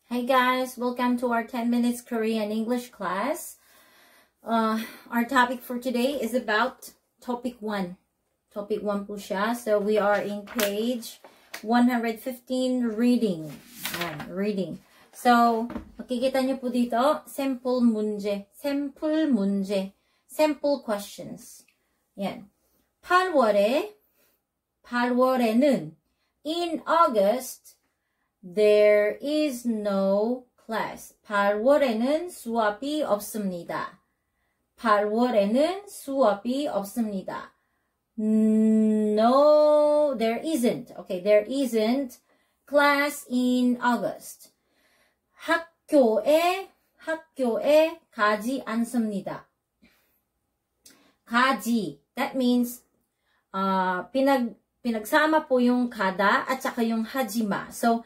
Hey guys, welcome to our 10 minutes Korean English class. Our topic for today is about topic 1. Topic 1 po siya. So we are in page 115 reading. Reading. So makikita niyo po dito, sample 문제, sample questions. Yan. 8월에는 in August there is no class. 8월에는 수업이 없습니다. 8월에는 수업이 없습니다. No, there isn't. Okay, there isn't class in August. 학교에 가지 않습니다. 가지, that means pinagsama po yung kada at saka yung hajima. So,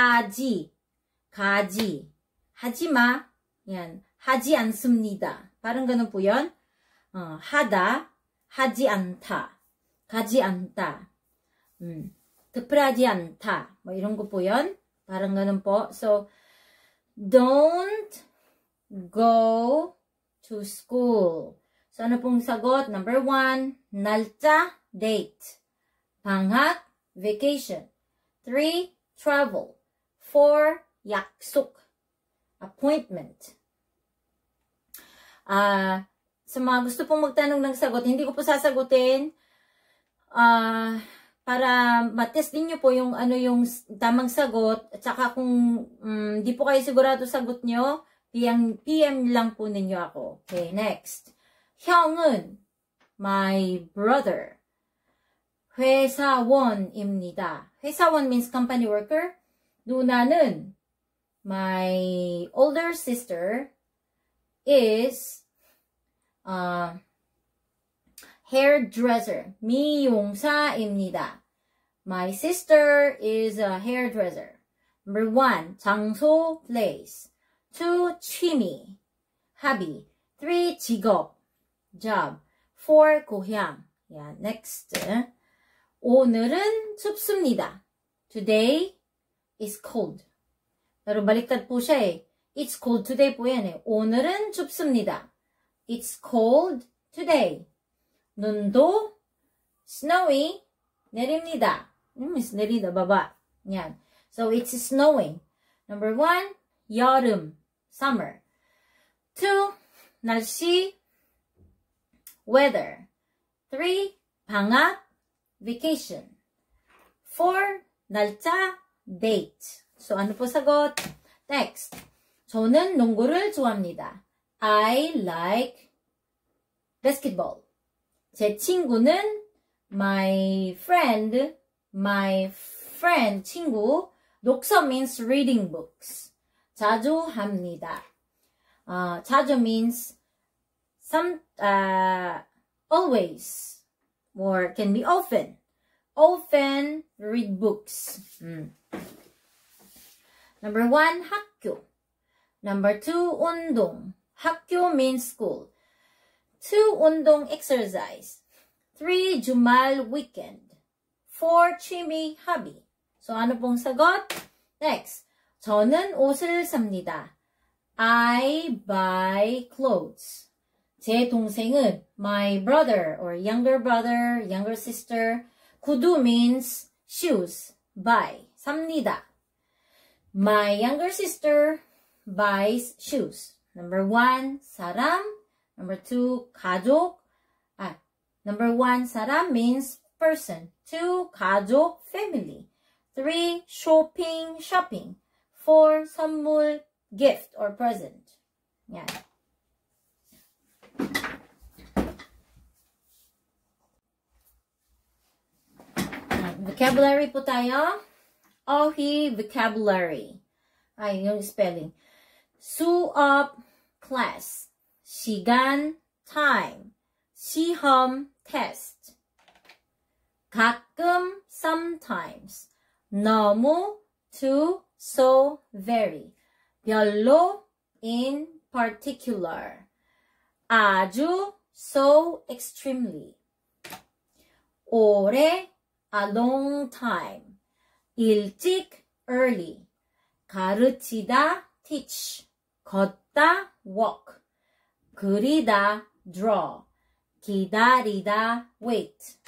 가지, 하지마, yan, 하지 않습니다. parang ganun po yun. 하다, 하지 않다, 가지 않다, 특별하지 않다, 뭐 이런 거 po yun. parang ganun po. So, don't go to school. So, ano pong sagot? Number 1, 날짜, date. 방학, vacation. 3, travel. 4, 약속, appointment. Sa mga gusto pong magtanong ng sagot, hindi ko po sasagutin para matest din nyo po yung yung tamang sagot. At saka kung di po kayo sigurado sagot nyo, PM lang po ninyo ako. Okay, next. 형은, my brother. 회사원입니다. 회사원 means company worker. 누나는, my older sister, is hairdresser. 미용사입니다. My sister is a hairdresser. Number 1, 장소, place. 2, 취미, hobby. 3, 직업, job. 4, 고향. Yeah, next. 오늘은 춥습니다. Today is cold. pero baliktad po siya eh. It's cold today po yan eh. 오늘은 춥습니다. It's cold today. 눈도 snowy, 내립니다. 내리다, baba. yan. So, it's snowing. Number 1, 여름, summer. 2, 날씨, weather. 3, 방학, vacation. 4, 날짜, date. So, ano po sagot? Next. 저는 농구를 좋아합니다. I like basketball. 제 친구는 my friend, 친구. 독서 means reading books. 자주 합니다. 자주 means always, or can be often. Often read books. Number 1, 학교. Number 2, 운동. 학교 means school. 2, 운동, exercise. 3, 주말, weekend. 4, 취미, hobby. So, ano pong sagot? Next. 저는 옷을 삽니다. I buy clothes. 제 동생은, my brother or younger brother, younger sister. 구두 means shoes. Buy. 삽니다. My younger sister buys shoes. Number 1, 사람. Number 2, 가족. Number 1, 사람 means person. 2, 가족, family. 3, shopping. 4, 선물, gift or present. yan. Vocabulary po tayo. 어휘 vocabulary. yung spelling. 수업, class. 시간, time. 시험, test. 가끔, sometimes. 너무, too, so, very. 별로, in particular. 아주, so, extremely. 오래, a long time. 일찍, early. 가르치다, teach. 걷다, walk. 그리다, draw. 기다리다, wait.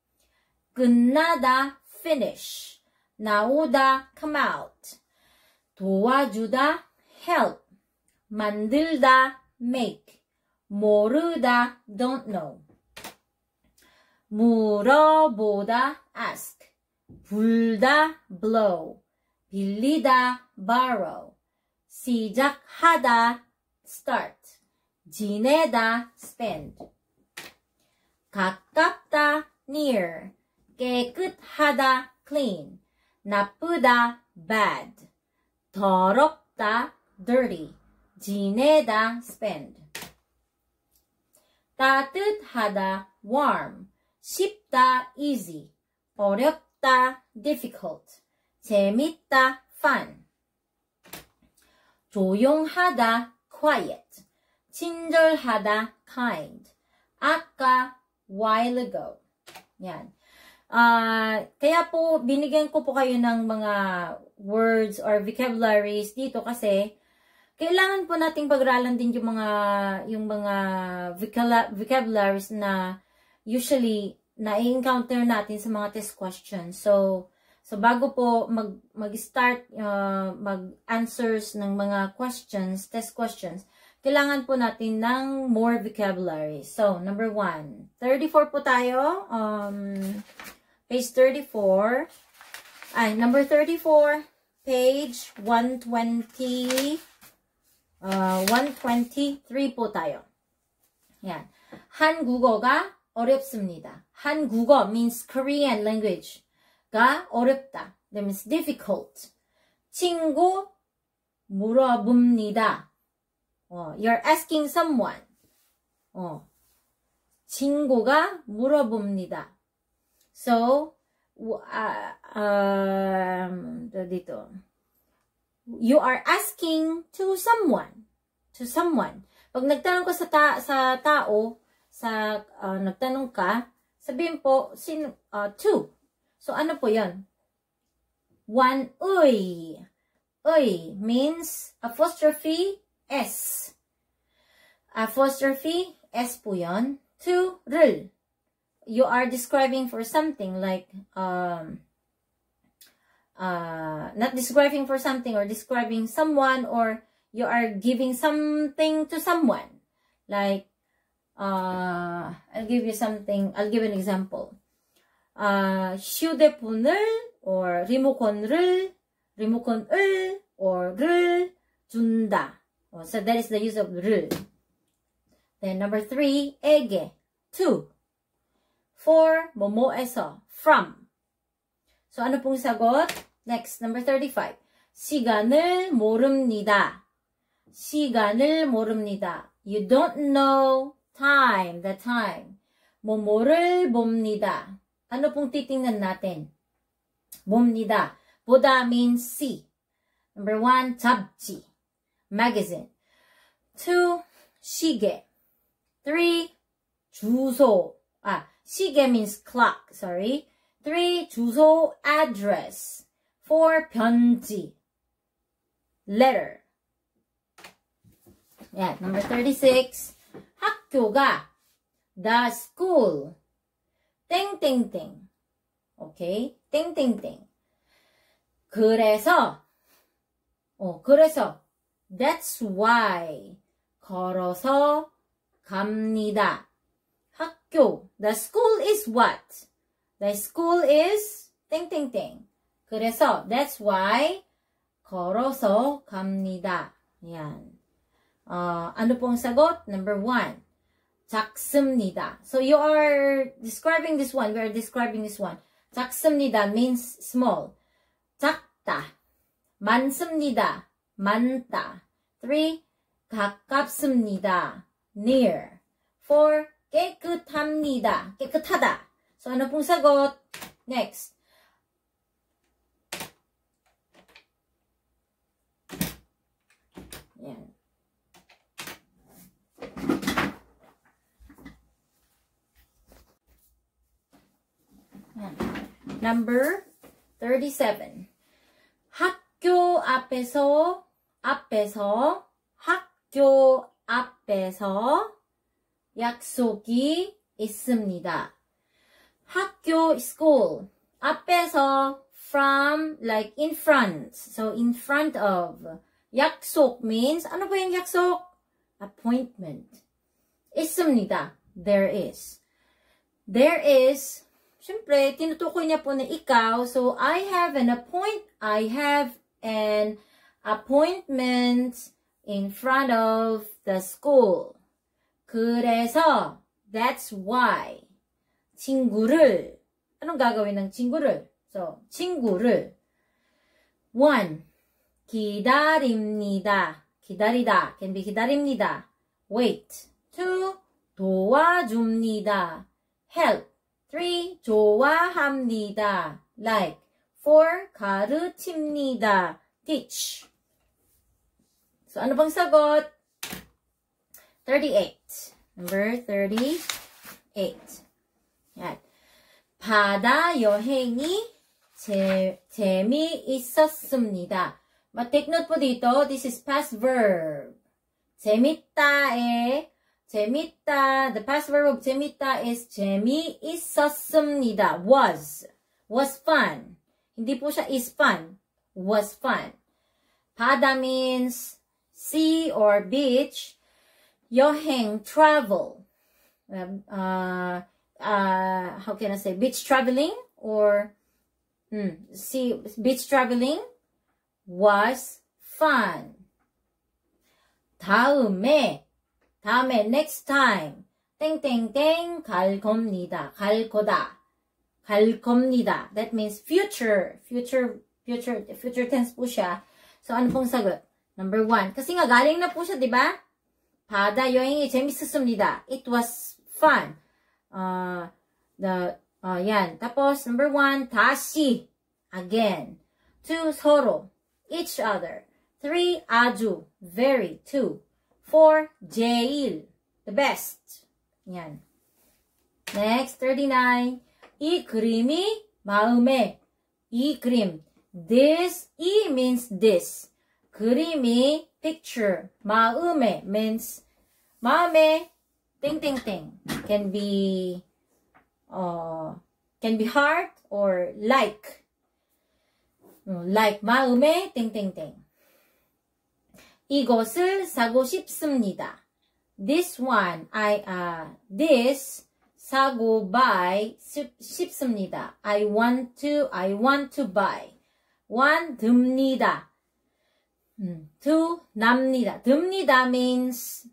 끝나다, finish. 나오다, come out. 도와주다, help. 만들다, make. 모르다, don't know. 물어보다, ask. 불다, blow. 빌리다, borrow. 시작하다, start. 지내다, spend. 가깝다, near. 깨끗하다, clean. 나쁘다, bad. 더럽다, dirty. 지내다, spend. 따뜻하다, warm. 쉽다, easy. 어렵다, difficult. 재밌다, fun. 조용하다, quiet. 친절하다, kind. 아까, while ago. Yan. Kaya po, binigyan ko po kayo ng mga words or vocabularies dito kasi kailangan po nating pag-aralan din yung mga vocabularies na usually na-encounter natin sa mga test questions. So bago po mag-start mag-answers ng mga questions, test questions, kailangan po natin ng more vocabulary. So, number 1. 34 po tayo. Page 34. Number 34. Page 120. 123 po tayo. Yan. 한국어가 어렵습니다. 한국어 means Korean language. 가 어렵다. That means difficult. 친구 물어봅니다. You're asking someone. 친구가 물어봅니다. So, dito. You are asking to someone. To someone. Pag nagtanong ka sa tao, nagtanong ka, sabihin po, to. So, ano po yun? One, uy. Uy means apostrophe S. Apostrophe S po yun. To, 를. You are describing for something like, not describing for something or describing someone, or you are giving something to someone. Like, I'll give an example. 휴대폰을 or 리모컨을 or 를 준다. So that is the use of 를. Then number 3, 에게, to. 4, 뭐뭐에서, from. So ano pong sagot? Next, number 35. 시간을 모릅니다. 시간을 모릅니다. You don't know time, the time. 뭐뭐를 봅니다. Ano pong titingnan natin? 봅니다. 보다 means see. Number 1, 잡지, magazine. 2, 시계. 3, 주소. 시계 means clock, sorry. 3, 주소, address. 4, 편지, letter. Yeah, number 36. 학교가, the school. 땡땡땡. Okay? 땡땡땡. 그래서, that's why. 걸어서 갑니다. 학교. The school is what? The school is 땡땡땡. 그래서, that's why. 걸어서 갑니다. Yan. Ano pong sagot? Number 1. 작습니다. So you are describing this one. We are describing this one. 작습니다 means small. 작다. 많습니다. 많다. 3. 가깝습니다. near. 4. 깨끗합니다. 깨끗하다. So ano pong sagot? Next. Yan. Number 37. 학교 학교 앞에서 학교 앞에서 약속이 있습니다. 학교 school 앞에서 from like in front. So in front of. 약속 means ano ba yung 약속? Appointment. 있습니다. There is. There is. Siyempre, tinutukoy niya po na ikaw. So I have an appointment in front of the school. 그래서, that's why. 친구를, anong gagawin ng 친구를? So, 친구를. 1. 기다립니다. 기다리다 can be 기다립니다. Wait. 2. 도와줍니다. Help. 3. 좋아합니다. Like. 4. 가르칩니다. Teach. So, ano bang sagot? 38. Number 38. Yan. 바다 여행이 재미있었습니다. Take note po dito, this is past verb. 재밌다, the past verb of 재밌다 is 재미있었습니다. Was fun. Hindi po siya is fun. Was fun. 바다 means sea or beach. 여행, travel. How can I say? Beach traveling or beach traveling was fun. 다음에 next time. 땡땡땡 갈 겁니다. 갈 거다. 갈 겁니다. That means future tense po siya. So ano pong sagot? Number 1. Kasi nga galing na po siya, di ba? 바다 여행이 재밌었습니다. It was fun. Yan. Tapos, number 1, 다시. Again. 2, 서로. Each other. 3, 아주. Very. 2. 4, 제일. The best. Yan. Next, 39. 이 그림이 마음에. 이 그림. This, 이 means this. 그림이 picture. 마음에 means 마음에 땡땡땡. Can be heart or like. Like 마음에 땡땡땡. 이것을 사고 싶습니다. This one, this 사고 buy 싶습니다. I want to buy. 1, 듭니다. 2, 납니다. 듭니다 means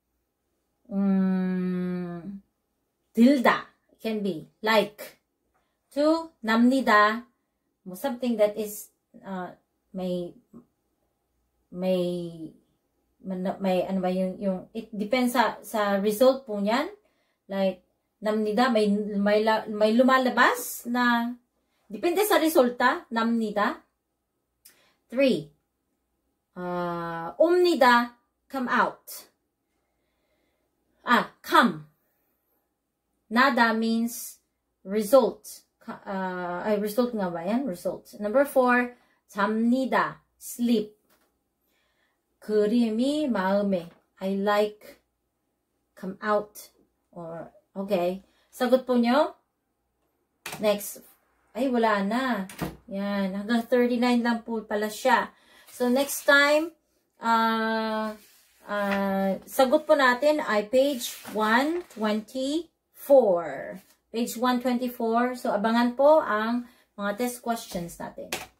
들다. It can be like. 2, 납니다. Something that is may ano ba yung it depends sa result po niyan. Like namnida may lumalabas na depende sa resulta, namnida. 3. 옵니다, come out. Come. Nada means result. Result nga ba yan? Result. Number 4, 잡니다, sleep. 그림이 마음에. I like, come out. Or, okay. Sagot po nyo? Next. Ay, wala na. Yan. Hanggang 39 lang po pala siya. So, next time, sagot po natin ay page 124. Page 124. So, abangan po ang mga test questions natin.